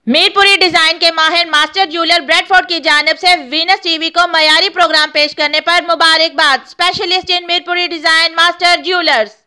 Mirpuri design के माहिर master jeweller Bradford की जानिब से वीनस टीवी को मयारी प्रोग्राम पेश करने पर मुबारकबाद। Specialist in Mirpuri design master jewellers.